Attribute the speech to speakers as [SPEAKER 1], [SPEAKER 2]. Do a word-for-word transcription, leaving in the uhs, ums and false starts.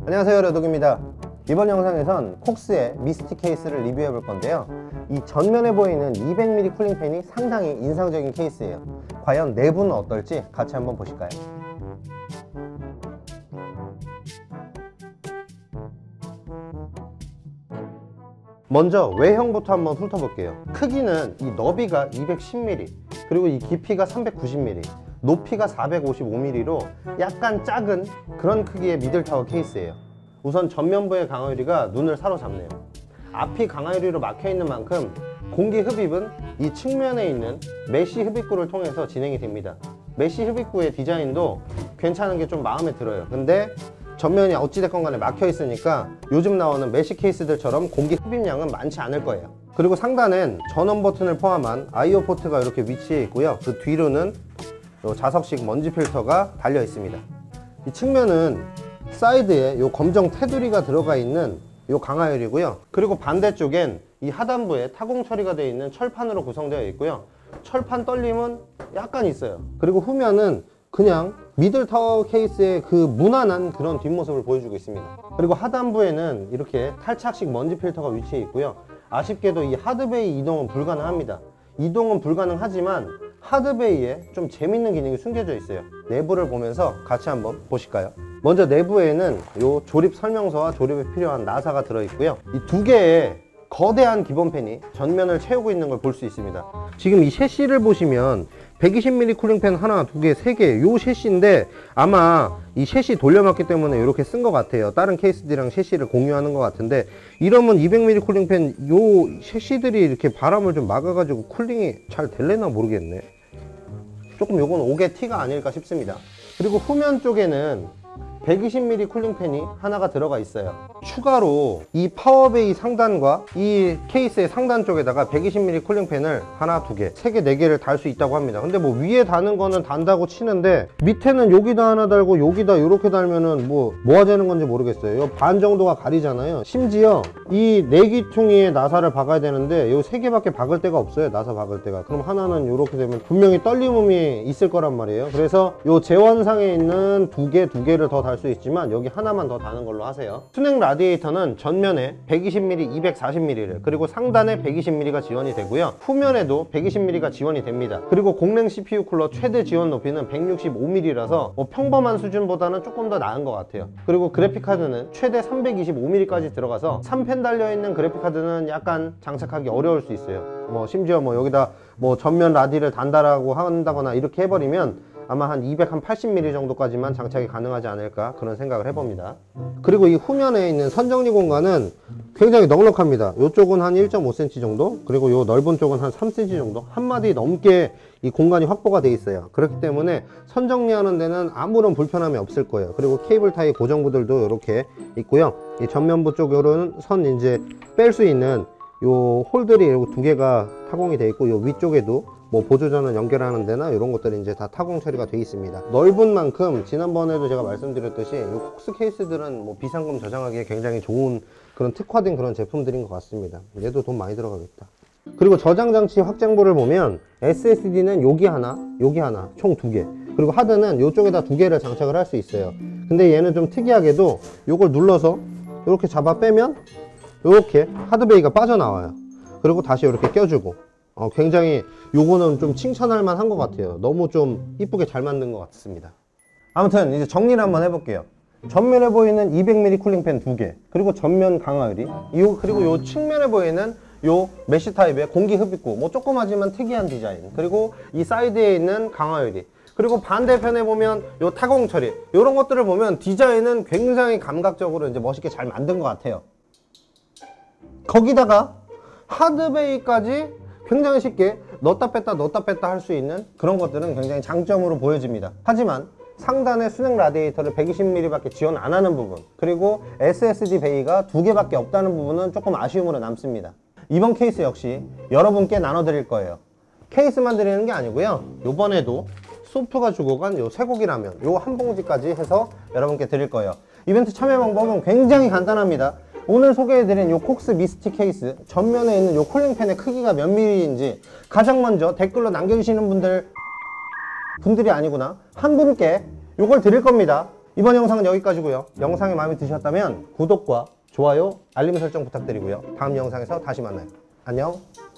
[SPEAKER 1] 안녕하세요, 려독입니다. 이번 영상에선 콕스의 미스티 케이스를 리뷰해 볼 건데요, 이 전면에 보이는 이백 밀리미터 쿨링팬이 상당히 인상적인 케이스예요. 과연 내부는 어떨지 같이 한번 보실까요? 먼저 외형부터 한번 훑어볼게요. 크기는 이 너비가 이백십 밀리미터, 그리고 이 깊이가 삼백구십 밀리미터, 높이가 사백오십오 밀리미터로 약간 작은 그런 크기의 미들타워 케이스예요. 우선 전면부의 강화유리가 눈을 사로잡네요. 앞이 강화유리로 막혀있는 만큼 공기 흡입은 이 측면에 있는 메쉬 흡입구를 통해서 진행이 됩니다. 메쉬 흡입구의 디자인도 괜찮은 게 좀 마음에 들어요. 근데 전면이 어찌됐건 간에 막혀 있으니까 요즘 나오는 메쉬 케이스들처럼 공기 흡입량은 많지 않을 거예요. 그리고 상단엔 전원 버튼을 포함한 아이오 포트가 이렇게 위치해 있고요. 그 뒤로는 요 자석식 먼지 필터가 달려 있습니다. 이 측면은 사이드에 요 검정 테두리가 들어가 있는 요 강화유리고요. 그리고 반대쪽엔 이 하단부에 타공 처리가 되어 있는 철판으로 구성되어 있고요. 철판 떨림은 약간 있어요. 그리고 후면은 그냥 미들타워 케이스의 그 무난한 그런 뒷모습을 보여주고 있습니다. 그리고 하단부에는 이렇게 탈착식 먼지 필터가 위치해 있고요. 아쉽게도 이 하드베이 이동은 불가능합니다. 이동은 불가능하지만 하드베이에 좀 재밌는 기능이 숨겨져 있어요. 내부를 보면서 같이 한번 보실까요? 먼저 내부에는 요 조립 설명서와 조립에 필요한 나사가 들어있고요. 이 두 개의 거대한 기본팬이 전면을 채우고 있는 걸 볼 수 있습니다. 지금 이 셰시를 보시면 백이십 밀리미터 쿨링팬 하나, 두 개, 세 개, 요 셰시인데 아마 이 셰시 돌려놨기 때문에 이렇게 쓴 것 같아요. 다른 케이스들이랑 셰시를 공유하는 것 같은데, 이러면 이백 밀리미터 쿨링팬 요 셰시들이 이렇게 바람을 좀 막아가지고 쿨링이 잘 될래나 모르겠네. 조금 요건 옥의 티가 아닐까 싶습니다. 그리고 후면 쪽에는 백이십 밀리미터 쿨링팬이 하나가 들어가 있어요. 추가로 이 파워베이 상단과 이 케이스의 상단 쪽에다가 백이십 밀리미터 쿨링팬을 하나, 두 개, 세 개, 네 개를 달 수 있다고 합니다. 근데 뭐 위에 다는 거는 단다고 치는데 밑에는 여기다 하나 달고 여기다 이렇게 달면은 뭐 뭐가 되는 건지 모르겠어요. 요 반 정도가 가리잖아요. 심지어 이 내기퉁이에 나사를 박아야 되는데 요 세 개밖에 박을 데가 없어요. 나사 박을 데가. 그럼 하나는 이렇게 되면 분명히 떨림음이 있을 거란 말이에요. 그래서 요 제원상에 있는 두 개, 두 개를 더 달 수 있지만 여기 하나만 더 다는 걸로 하세요. 순행 라디에이터는 전면에 백이십 밀리미터, 이백사십 밀리미터, 그리고 상단에 백이십 밀리미터가 지원이 되고요. 후면에도 백이십 밀리미터가 지원이 됩니다. 그리고 공랭 씨피유 쿨러 최대 지원 높이는 백육십오 밀리미터라서 뭐 평범한 수준보다는 조금 더 나은 것 같아요. 그리고 그래픽카드는 최대 삼백이십오 밀리미터까지 들어가서 삼 펜 달려있는 그래픽카드는 약간 장착하기 어려울 수 있어요. 뭐 심지어 뭐 여기다 뭐 전면 라디를 단다라고 한다거나 이렇게 해버리면 아마 한 이백팔십 밀리미터 정도까지만 장착이 가능하지 않을까, 그런 생각을 해봅니다. 그리고 이 후면에 있는 선정리 공간은 굉장히 넉넉합니다. 이쪽은 한 일 점 오 센티미터 정도, 그리고 이 넓은 쪽은 한 삼 센티미터 정도, 한 마디 넘게 이 공간이 확보가 되어 있어요. 그렇기 때문에 선정리하는 데는 아무런 불편함이 없을 거예요. 그리고 케이블 타이 고정부들도 이렇게 있고요. 이 전면부 쪽으로는 선 이제 뺄 수 있는 요 홀들이 두 개가 타공이 되어 있고, 요 위쪽에도 뭐 보조전원 연결하는 데나 이런 것들이 이제 다 타공 처리가 되어 있습니다. 넓은 만큼 지난번에도 제가 말씀드렸듯이 이 콕스 케이스들은 뭐 비상금 저장하기에 굉장히 좋은 그런 특화된 그런 제품들인 것 같습니다. 얘도 돈 많이 들어가겠다. 그리고 저장 장치 확장부를 보면 에스에스디는 여기 하나, 여기 하나, 총 두 개, 그리고 하드는 이쪽에다 두 개를 장착을 할 수 있어요. 근데 얘는 좀 특이하게도 이걸 눌러서 이렇게 잡아 빼면 이렇게 하드베이가 빠져나와요. 그리고 다시 이렇게 껴주고, 어, 굉장히 요거는 좀 칭찬할 만한 것 같아요. 너무 좀 이쁘게 잘 만든 것 같습니다. 아무튼 이제 정리를 한번 해볼게요. 전면에 보이는 이백 밀리미터 쿨링팬 두 개, 그리고 전면 강화유리, 요 그리고 요 측면에 보이는 요 메쉬 타입의 공기 흡입구, 뭐 조그마지만 특이한 디자인, 그리고 이 사이드에 있는 강화유리, 그리고 반대편에 보면 요 타공 처리, 요런 것들을 보면 디자인은 굉장히 감각적으로 이제 멋있게 잘 만든 것 같아요. 거기다가 하드베이까지 굉장히 쉽게 넣었다 뺐다 넣었다 뺐다 할 수 있는 그런 것들은 굉장히 장점으로 보여집니다. 하지만 상단에 순행 라디에이터를 백이십 밀리미터 밖에 지원 안 하는 부분, 그리고 에스에스디 베이가 두 개밖에 없다는 부분은 조금 아쉬움으로 남습니다. 이번 케이스 역시 여러분께 나눠 드릴 거예요. 케이스만 드리는 게 아니고요, 요번에도 소프가 주고 간 요 쇠고기 라면 요 한 봉지까지 해서 여러분께 드릴 거예요. 이벤트 참여 방법은 굉장히 간단합니다. 오늘 소개해드린 요 콕스 미스티 케이스 전면에 있는 요 쿨링팬의 크기가 몇 밀리인지 가장 먼저 댓글로 남겨주시는 분들 분들이 아니구나 한 분께 요걸 드릴 겁니다. 이번 영상은 여기까지고요. 영상이 마음에 드셨다면 구독과 좋아요, 알림 설정 부탁드리고요. 다음 영상에서 다시 만나요. 안녕.